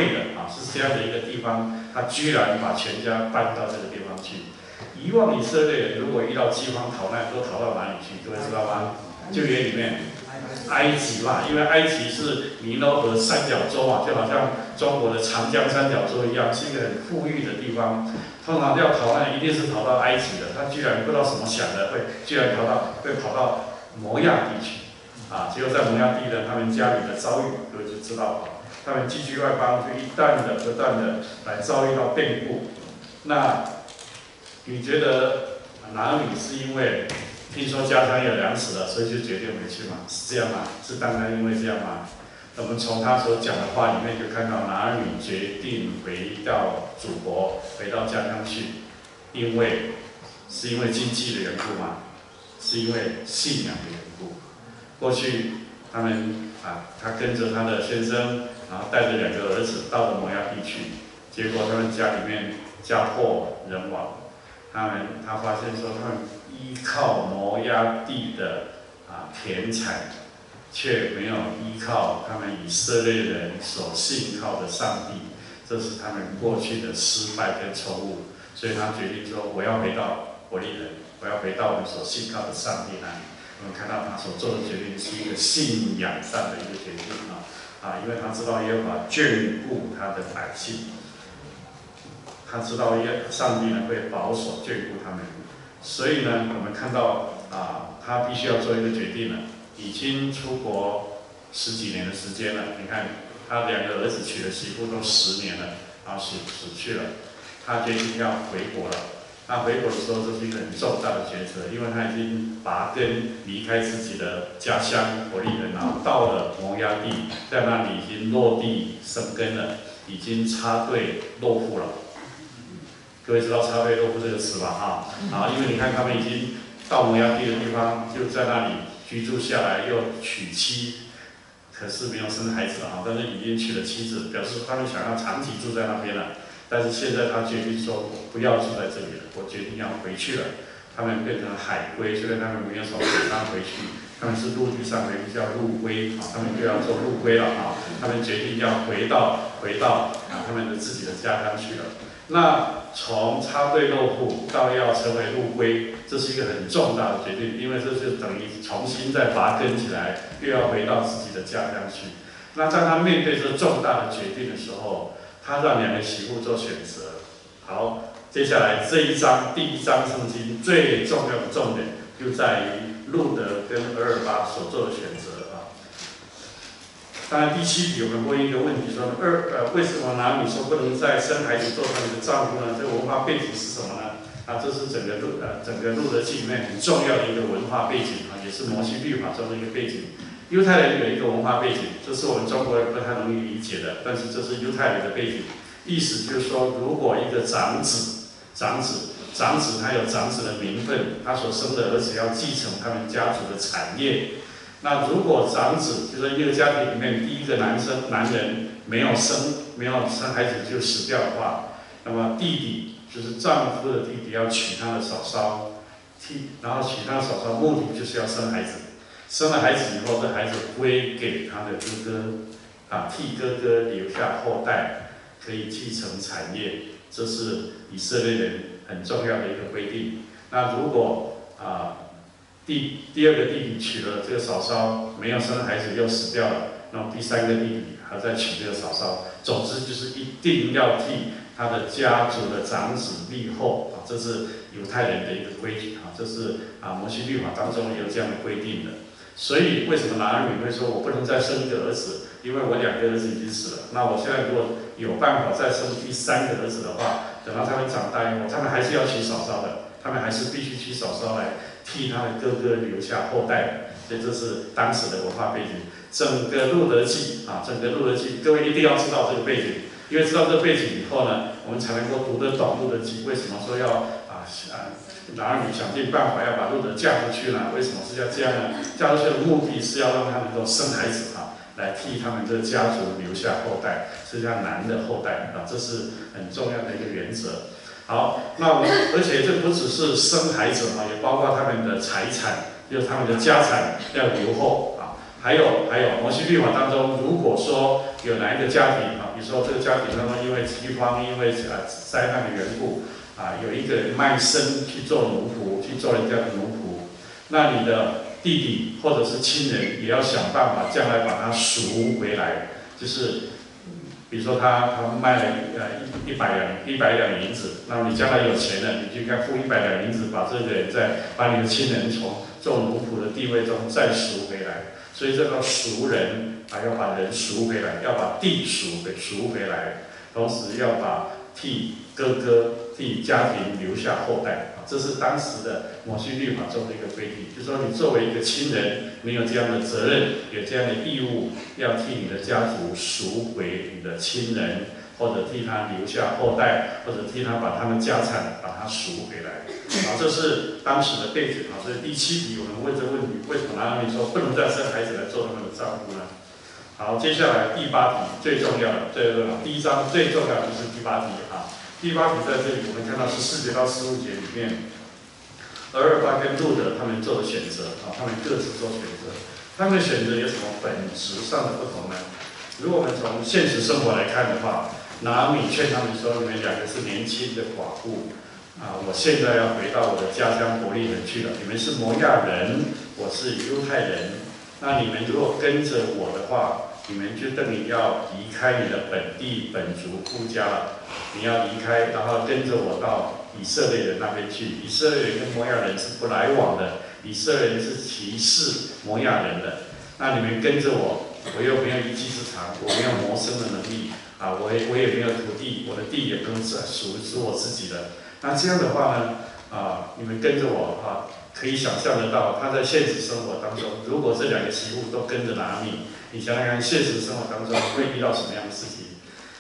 啊，是这样的一个地方，他居然把全家搬到这个地方去。以往以色列人如果遇到饥荒逃难，都逃到哪里去？各位知道吗？旧约里面，埃及嘛，因为埃及是尼罗河三角洲啊，就好像中国的长江三角洲一样，是一个很富裕的地方。通常要逃难，一定是逃到埃及的。他居然不知道什么想的，居然会跑到摩亚地区，啊，结果在摩亚地的他们家里的遭遇，各位就知道，他们寄居外邦，就不断的来遭遇到变故。那你觉得拿俄米是因为听说家乡有粮食了，所以就决定回去吗？是这样吗？是单单因为这样吗？我们从他所讲的话里面就看到，拿俄米决定回到祖国，回到家乡去，是因为经济的缘故吗？是因为信仰的缘故。过去他跟着他的先生，然后带着2个儿子到了摩亚地区，结果他们家里面家破人亡。他发现说，他们依靠摩亚地的田产，却没有依靠他们以色列人所信靠的上帝，这是他们过去的失败跟错误。所以他决定说，我要回到伯利恒，我要回到我们所信靠的上帝那里。我们看到他所做的决定是一个信仰上的一个决定因为他知道耶和华眷顾他的百姓。他知道上帝呢会保守眷顾他们，所以呢，我们看到他必须要做一个决定了。已经出国10几年的时间了，你看他2个儿子娶了媳妇都10年了，然后死去了，他决定要回国了。他回国的时候，这是一个很重大的抉择，因为他已经拔根离开自己的家乡伯利恒，然后到了摩亚地，在那里已经落地生根了，已经插队落户了。各位知道插队落户这个词吧？因为你看他们已经到摩亚地的地方，就在那里居住下来，又娶妻，可是没有生孩子但是已经娶了妻子，表示他们想要长期住在那边了。但是现在他决定说，我不要住在这里了，我决定要回去了。他们变成海归，虽然他们没有从海上回去，他们是陆地上回去，叫陆归他们就要做陆归了他们决定要回到他们的自己的家乡去了。那从插队落户到要成为陆归，这是一个很重大的决定，因为这就等于重新再拔根起来，又要回到自己的家乡去。那当他面对这重大的决定的时候，他让2个媳妇做选择。好，接下来这一章第1章圣经最重要的重点就在于路德跟俄尔巴所做的选择当然第7题我们问一个问题说，为什么拿俄米说不能再生孩子做他们的丈夫呢？这个文化背景是什么呢？这是整个路德记里面很重要的一个文化背景也是摩西律法中的一个背景。犹太人有一个文化背景，这是我们中国人不太容易理解的，但是这是犹太人的背景。意思就是说，如果一个长子他有长子的名分，他所生的儿子要继承他们家族的产业。那如果长子就是一个家庭里面第一个男人没有生孩子就死掉的话，那么弟弟就是丈夫的弟弟要娶他的嫂嫂，然后娶他的嫂嫂，目的就是要生孩子。生了孩子以后，这孩子归给他的哥哥，替哥哥留下后代，可以继承产业。这是以色列人很重要的一个规定。那如果第2个弟弟娶了这个嫂嫂，没有生孩子又死掉了，那么第3个弟弟还再娶这个嫂嫂。总之就是一定要替他的家族的长子立后这是犹太人的一个规矩这是摩西律法当中有这样的规定的。所以为什么拿俄米会说我不能再生一个儿子？因为我2个儿子已经死了。那我现在如果有办法再生第3个儿子的话，等到他们长大以后，他们还是要娶嫂嫂的，他们还是必须娶嫂嫂来替他的哥哥留下后代。所以这是当时的文化背景。整个路德记各位一定要知道这个背景，因为知道这个背景以后呢，我们才能够读得懂路德记。为什么说要拿俄米想尽办法要把路德嫁出去呢？为什么是要这样呢？嫁出去的目的是要让他能够生孩子来替他们这个家族留下后代，是下男的后代这是很重要的一个原则。好，那而且这不只是生孩子也包括他们的财产，就是他们的家产要留后摩西律法当中，如果说有哪一个家庭啊，比如说这个家庭当中因为饥荒、因为灾难的缘故啊，有一个人卖身去做奴仆，去做人家的奴仆，那你的弟弟或者是亲人也要想办法将来把他赎回来，就是比如说他卖了100两银子，那你将来有钱了，你就该付100两银子，把这个人把你的亲人从做奴仆的地位中再赎回来。所以这个赎人啊，要把人赎回来，要把地赎回来，同时要替哥哥、替家庭留下后代啊，这是当时的摩西律法中的一个规定，就是说你作为一个亲人，你有这样的责任，有这样的义务，要替你的家族赎回你的亲人，或者替他留下后代，或者替他把他们家产把他赎回来。啊，这是当时的背景啊。所以第7题我们问这问题，为什么拿俄米说不能再生孩子来做他们的丈夫呢？好，接下来第8题最重要的，第1章最重要的就是第8题啊。第8题在这里我们看到14节到15节里面，俄珥巴跟路得他们做的选择啊，他们各自做选择，他们的选择有什么本质上的不同呢？如果我们从现实生活来看的话，拿俄米劝他们说，你们2个是年轻的寡妇。我现在要回到我的家乡伯利恒去了。你们是摩亚人，我是犹太人。那你们如果跟着我的话，你们就等于要离开你的本地本族夫家了。你要离开，然后跟着我到以色列人那边去。以色列人跟摩亚人是不来往的，以色列人是歧视摩亚人的。那你们跟着我，我又没有一技之长，我没有谋生的能力啊，我也没有土地，我的地也不是属我自己的。那这样的话呢，你们跟着我啊，可以想象得到，他在现实生活当中，如果这2个媳妇都跟着拿俄米，你想想看，现实生活当中会遇到什么样的事情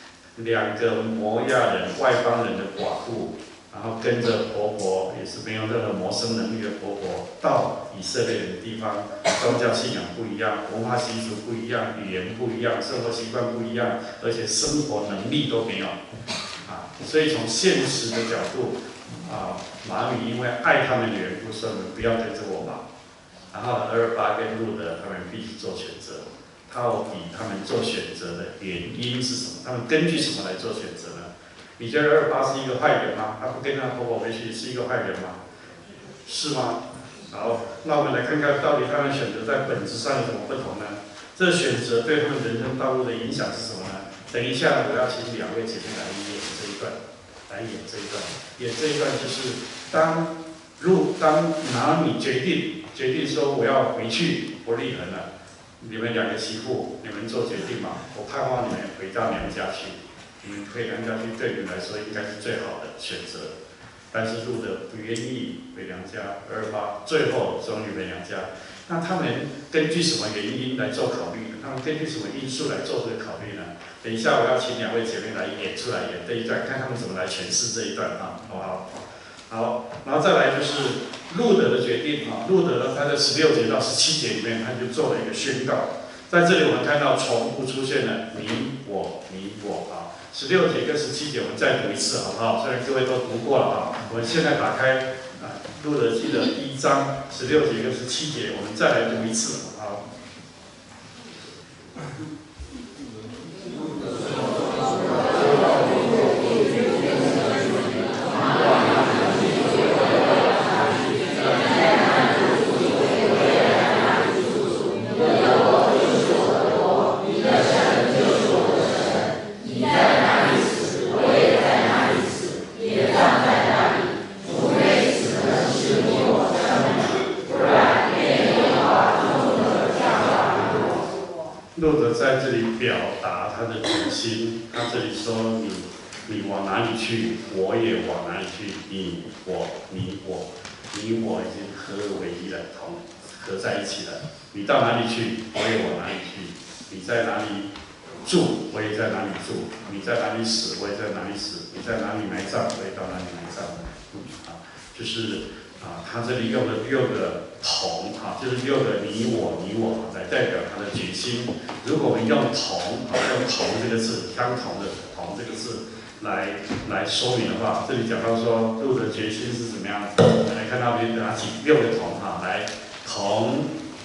？2个摩亚人、外邦人的寡妇，然后跟着婆婆，也是没有任何谋生能力的婆婆，到以色列人的地方，宗教信仰不一样，文化习俗不一样，语言不一样，生活习惯不一样，而且生活能力都没有。所以从现实的角度，拿俄米因为爱他们的缘故，说你们不要跟着我吧。然后俄珥巴跟路得他们必须做选择。到底他们做选择的原因是什么？他们根据什么来做选择呢？你觉得俄珥巴是一个坏人吗？他不跟他婆婆回去是一个坏人吗？是吗？好，那我们来看看到底他们选择在本质上有什么不同呢？这选择对他们人生道路的影响是什么呢？等一下，我要请2位姐妹来演这一段，演这一段就是当拿俄米决定说我要回去伯利恒了，你们2个媳妇，你们做决定嘛，我盼望你们回到娘家去，你们回娘家去对你们来说应该是最好的选择。但是路得不愿意回娘家，俄珥巴最后终于回娘家。那他们根据什么原因来做考虑呢？他们根据什么因素来做这个考虑呢？等一下我要请2位姐妹来演出来演这一段，看他们怎么来诠释这一段啊，好不好？好，然后再来就是路得的决定啊，路得呢他在16节到17节里面他就做了一个宣告，在这里我们看到重复出现了你我啊，16节跟17节我们再读一次好不好？虽然各位都读过了啊，我们现在打开路得记的第1章16节跟17节，我们再来读一次好。路得在这里表达他的决心，他这里说你往哪里去，我也往哪里去，你我已经合而为一了，合在一起了。你到哪里去，我也往哪里去；你在哪里住，我也在哪里住；你在哪里死，我也在哪里死；你在哪里埋葬，我也到哪里埋葬。就是他这里用了6个同就是6个你我来代表他的决心。如果我们用同这个字，相同的同这个字来说明的话，这里讲到说路的决心是怎么样？来看到边拿起6个同来同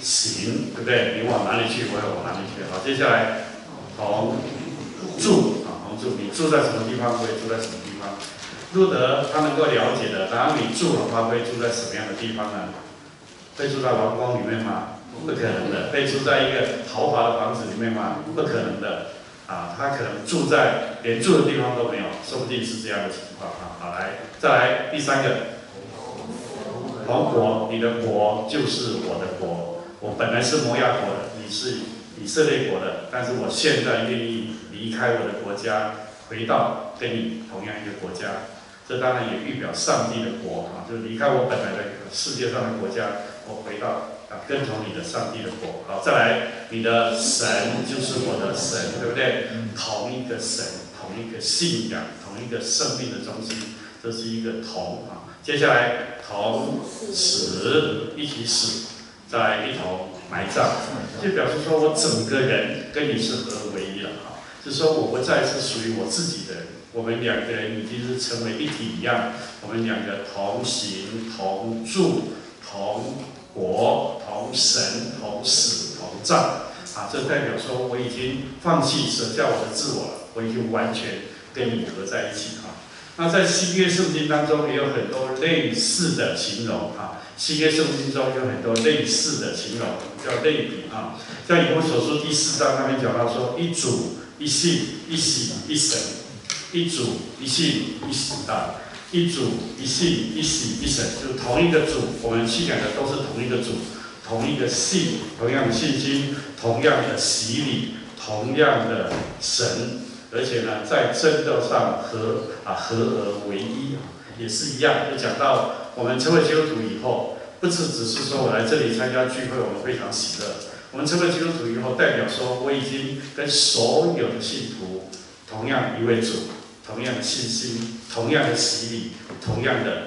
行，对不对？你往哪里去，我也往哪里去。好，接下来同住啊，同住，你住在什么地方，我也住在什么地方。路德他能够了解的，然后你住的话会住在什么样的地方呢？会住在王宫里面吗？不可能的。会住在一个豪华的房子里面吗？不可能的。啊，他可能住在连住的地方都没有，说不定是这样的情况啊。好，来，再来第三个，同国，你的国就是我的国。我本来是摩亚国的，你是以色列国的，但是我现在愿意离开我的国家，回到跟你同样一个国家。这当然也预表上帝的国啊，就是离开我本来的世界上的国家，我回到跟从你的上帝的国。好，再来，你的神就是我的神，对不对？同一个神，同一个信仰，同一个生命的中心，这是一个同啊。接下来同死，一起死，再来一同埋葬，就表示说我整个人跟你是合而为一了啊，就是说我不再是属于我自己的人。我们两个人已经是成为一体一样，我们两个同行、同住、同国、同神、同死、同葬，啊，这代表说我已经放弃舍下我的自我了，我已经完全跟你合在一起啊。那在新约圣经当中也有很多类似的形容啊，新约圣经中有很多类似的形容，叫类比啊。像以弗所书第4章那边讲到说，一主、一信、一洗、一神。一主一信一洗啊，一主一信一洗一神，就是同一个主，我们信仰的都是同一个主，同一个信，同样的信心，同样的洗礼，同样的神，而且呢，在真道上合而为一，也是一样。就讲到我们成为基督徒以后，不只是说我来这里参加聚会，我们非常喜乐。我们成为基督徒以后，代表说我已经跟所有的信徒同样一位主。同样的信心，同样的洗礼，同样的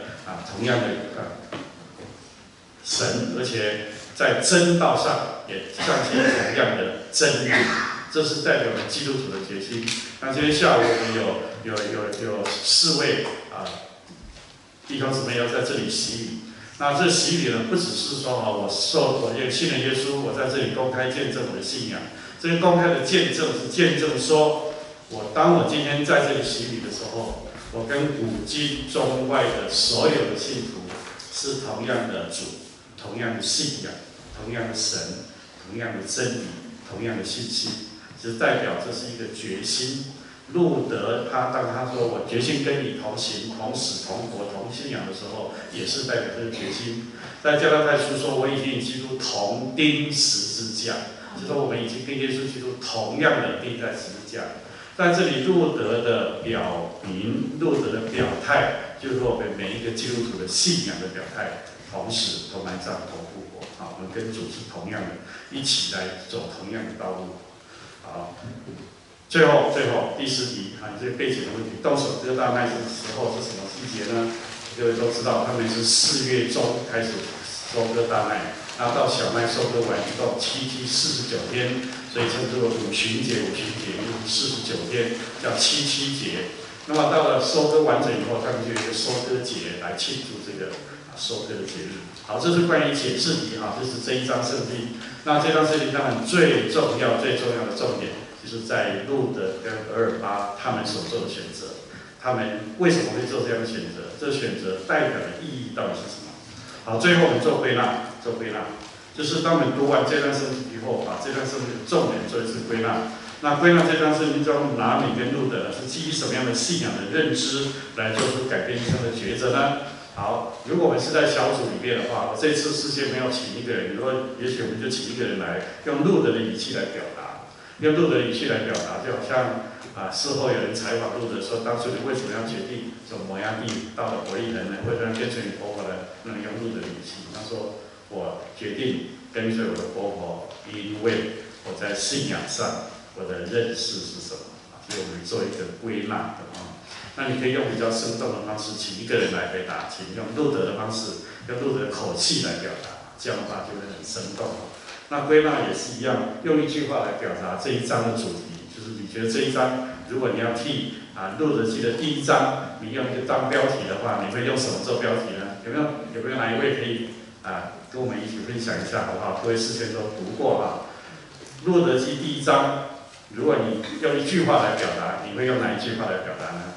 神，而且在真道上也彰显同样的真理，这是代表了基督徒的决心。那今天下午我们有4位弟兄姊妹要在这里洗礼。那这洗礼呢，不只是说我信了耶稣，我在这里公开见证我的信仰。这个公开的见证是见证说。当我今天在这里洗礼的时候，我跟古今中外的所有的信徒是同样的主，同样的信仰，同样的神，同样的真理，同样的信心，就代表这是一个决心。路德当他说我决心跟你同行、同死、同活、同信仰的时候，也是代表这个决心。在加拉太书说我已经与基督同钉十字架，就说我们已经跟耶稣基督同样的钉在十字架。在这里，路德的表明，路德的表态，就是我们每一个基督徒的信仰的表态，同死、同埋葬、同复活。啊，我们跟主是同样的，一起来走同样的道路。好，最后第10题啊，这个背景的问题，动手割大麦的时候是什么季节呢？各位都知道，他们是4月中开始收割大麦，然后到小麦收割完一共7期49天。所以称之为五旬节，又是49天，叫7期节。那么到了收割完整以后，他们就有一个收割节来庆祝这个收割的节日。好，这是关于解释题啊，这是这一章圣经。那这章圣经当然最重要的重点，就是在路德跟俄尔巴他们所做的选择。他们为什么会做这样的选择？这选择代表的意义到底是什么？好，最后我们做归纳。就是当我们读完这段圣经以后，把这段圣经的重点做一次归纳。那归纳这段圣经中，拿米跟路德是基于什么样的信仰的认知来做出改变一生的抉择呢？好，如果我们是在小组里面的话，我这次事先没有请一个人，也许我们就请一个人来用路德的语气来表达，就好像事后有人采访路德说，当初你为什么要决定从摩押地到了伯利恒呢？为什么跟随你婆婆呢？那用路德的语气，他说。我决定跟随我的婆婆，因为我在信仰上我的认识是什么啊？所以我们做一个归纳的啊。那你可以用比较生动的方式，请一个人来回答，请用路德的方式，用路德的口气来表达，这样的话就会很生动。那归纳也是一样，用一句话来表达这一章的主题，就是你觉得这一章，如果你要替路德记的第1章，你用一个当标题的话，你会用什么做标题呢？有没有哪一位可以跟我们一起分享一下好不好？各位事先都读过啊，《路德记》第1章，如果你用一句话来表达，你会用哪一句话来表达呢？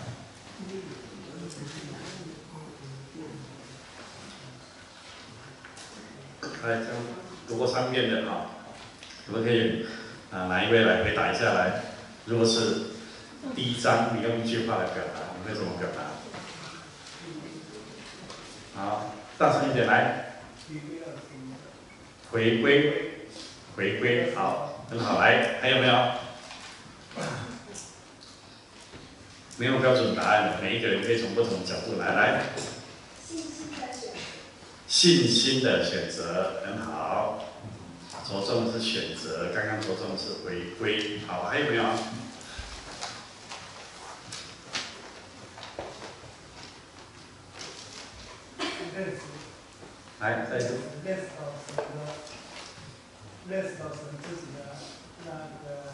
来，读过3遍的啊，我们可以哪一位来回答一下来？如果是第1章，你用一句话来表达，你会怎么表达？好，大声一点来。回归，回归，好，很好，来，还有没有？没有标准答案的，每一个人可以从不同的角度来。信心的选择，很好。着重是选择，刚刚着重是回归，好，还有没有？来，再一次。 认识到神自己的那个，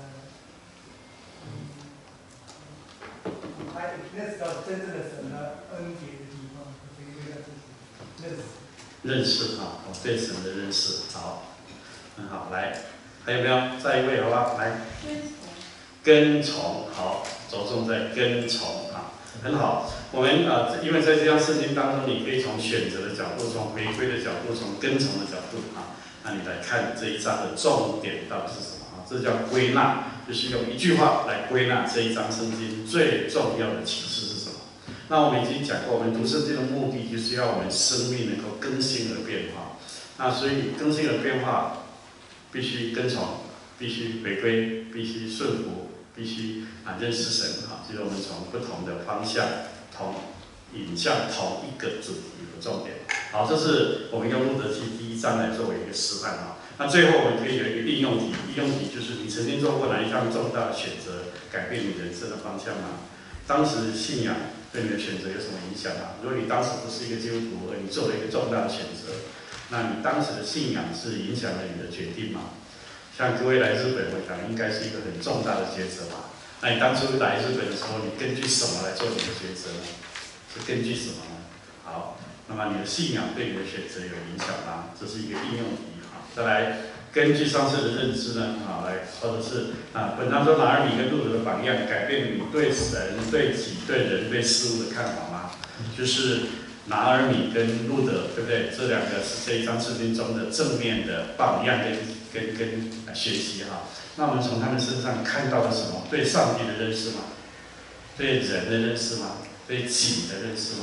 还认识到真正的神的恩典的地方，回归到自己认识啊，对神的认识，好，很好，来，还有没有？再一位，好吧，来。跟从，好，着重在跟从啊，很好。我们因为在这张圣经当中，你可以从选择的角度，从回归的角度，从跟从的角度啊。那你来看这一章的重点到底是什么啊？这叫归纳，就是用一句话来归纳这一章圣经最重要的启示是什么？那我们已经讲过，我们读圣经的目的就是要我们生命能够更新而变化。那所以更新而变化，必须跟从，必须回归，必须顺服，必须认识神啊。就是我们从不同的方向引向同一个主题的重点。好，这是我们用路德记第1章来作为一个示范啊。那最后我们可以有一个应用题，应用题就是你曾经做过哪一项重大的选择，改变你人生的方向吗？当时信仰对你的选择有什么影响啊？如果你当时不是一个基督徒，而你做了一个重大的选择，那你当时的信仰是影响了你的决定吗？像各位来日本，我想应该是一个很重大的抉择吧。那你当初来日本的时候，你根据什么来做你的抉择呢？是根据什么呢？好，那么你的信仰对你的选择有影响吗？这是一个应用题啊。再来，根据上次的认知呢，来，或者是本章中拿尔米跟路德的榜样，改变你对神、对己、对人、对事物的看法吗？就是拿尔米跟路德，对不对？这2个是这一章圣经中的正面的榜样跟学习哈。那我们从他们身上看到了什么？对上帝的认识吗？对人的认识吗？对己的认识吗？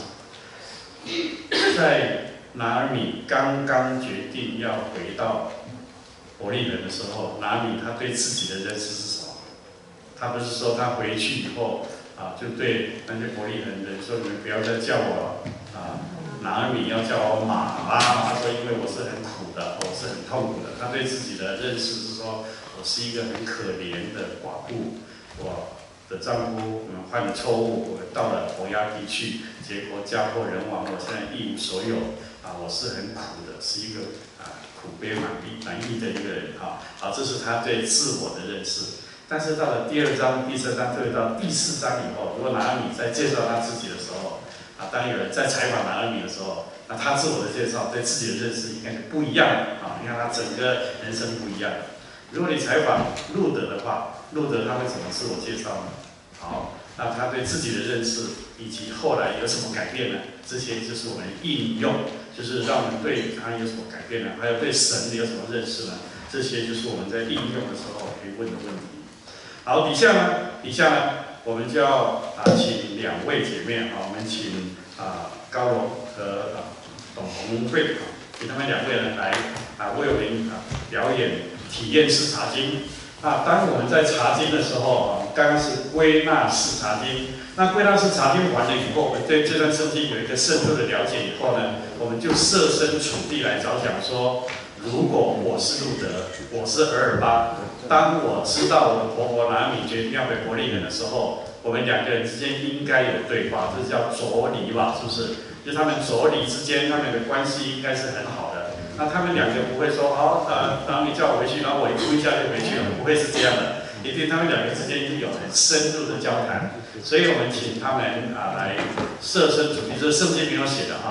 在拿尔米刚刚决定要回到伯利恒的时候，拿尔米他对自己的认识是什么？他不是说他回去以后就对那些伯利恒人说：“你们不要再叫我拿尔米，要叫我马拉。”他说：“因为我是很苦的，我是很痛苦的。”他对自己的认识是说：“我是一个很可怜的寡妇，我的丈夫犯了错误，我到了伯亚地去，结果家破人亡，我现在一无所有我是很苦的，是一个苦悲满意的一个人好，这是他对自我的认识。但是到了第2章、第3章，特别到第4章以后，如果拿尔米在介绍他自己的时候当有人在采访拿尔米的时候，那他自我的介绍对自己的认识应该是不一样的你看他整个人生不一样。如果你采访路德的话，路德他会怎么自我介绍呢？好，那他对自己的认识以及后来有什么改变呢？这些就是我们应用，就是让我们对他有什么改变呢？还有对神有什么认识呢？这些就是我们在应用的时候可以问的问题。好，底下呢，我们就要请2位姐妹我们请高荣和董红慧请他们2位呢来为我们表演体验式查经。当我们在查经的时候刚刚是归纳式查经。那归纳式查经完了以后，我们对这段圣经有一个深入的了解以后呢，我们就设身处地来着想说，如果我是路德，我是俄尔巴，当我知道我的婆婆拿米决定要回伯利恒的时候，我们2个人之间应该有对话，这叫着离吧，是不是？就他们着离之间，他们的关系应该是很好的。那他们2个不会说，好，然后你叫我回去，然后我一哭一下就回去了，不会是这样的。一定他们2个之间一定有很深入的交谈，所以我们请他们来设身处地，这是圣经没有写的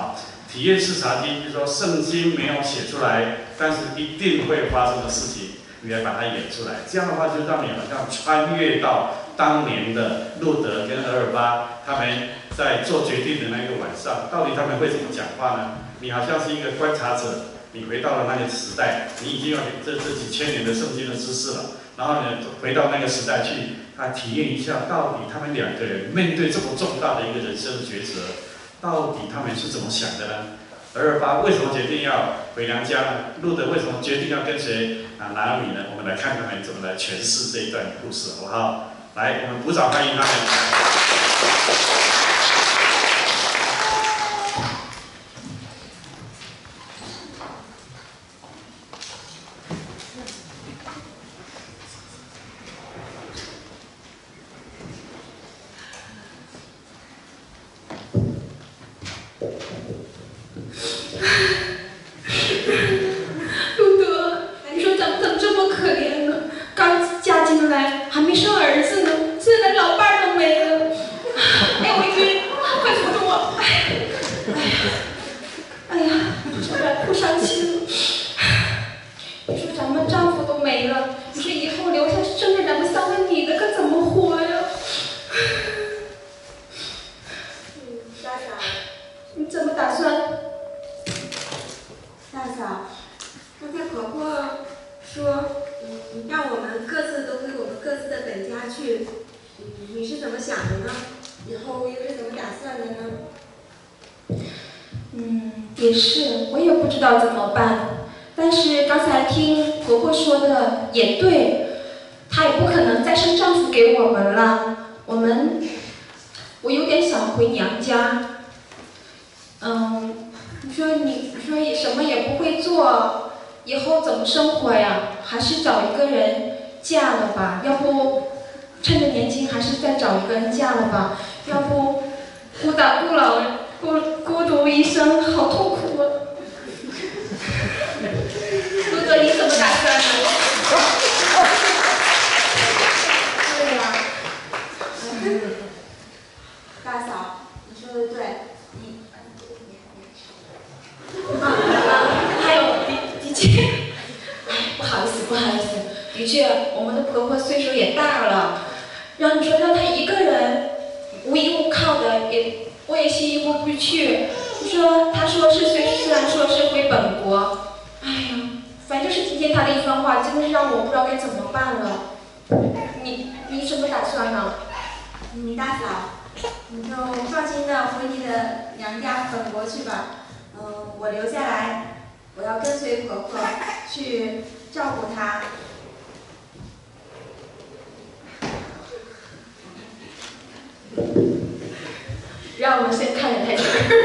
体验式查经，就是说圣经没有写出来，但是一定会发生的事情，你来把它演出来。这样的话，就让你好像穿越到当年的路德跟俄尔巴他们在做决定的那个晚上，到底他们会怎么讲话呢？你好像是一个观察者，你回到了那个时代，你已经有这几千年的圣经的知识了，然后呢，回到那个时代去，体验一下到底他们两个人面对这么重大的一个人生的抉择，到底他们是怎么想的呢？俄尔巴为什么决定要回娘家呢？路德为什么决定要跟随拿俄米呢？我们来看他们怎么来诠释这一段故事，好不好？来，我们鼓掌欢迎他们。 路德，你说咱们怎么这么可怜呢？刚嫁进来，还没生儿子呢，现在老伴儿都没了。哎，我晕，快扶住我！哎呀，差点哭上气了。你说咱们丈夫都没了，你说以后留下剩下咱们三个女的可怎么活呀？ 大嫂， 你怎么打算？ 大嫂，刚才婆婆说，让我们各自都回我们各自的本家去，你是怎么想的呢？以后又是怎么打算的呢？ 也是，我也不知道怎么办。但是刚才听婆婆说的也对，她也不可能再生丈夫给我们了。我有点想回娘家。你说也什么也不会做，以后怎么生活呀？还是找一个人嫁了吧？要不趁着年轻，还是再找一个人嫁了吧？要不孤独一生，好痛苦啊！路德，你怎么打算呢？ 对呀，大嫂，你说的对， 还有的确，不好意思，的确，我们的婆婆岁数也大了，让她一个人无依无靠的，我也稀里糊涂去。她虽然说是回本国，哎呀，反正是今天她的一番话，真的是让我不知道该怎么办了。你什么打算呢？ 你大嫂，你就放心的回你的娘家本国去吧。我留下来，我要跟随婆婆去照顾她。 让我们先看着他这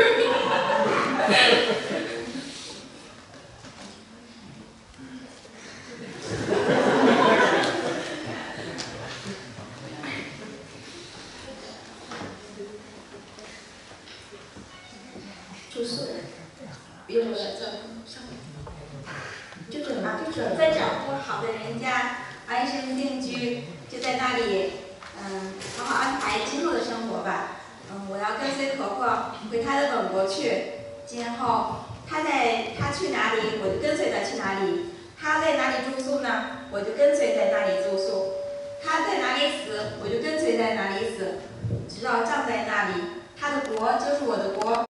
住宿，别我来这上面，就这， 再找个好的人家安身定居，就在那里，好好安排今后的生活吧。我要跟随婆婆回她的本国去，今后她去哪里，我就跟随她去哪里；她在哪里住宿呢，我就跟随在那里住宿；她在哪里死，我就跟随在哪里死，直到葬在那里。她的国就是我的国。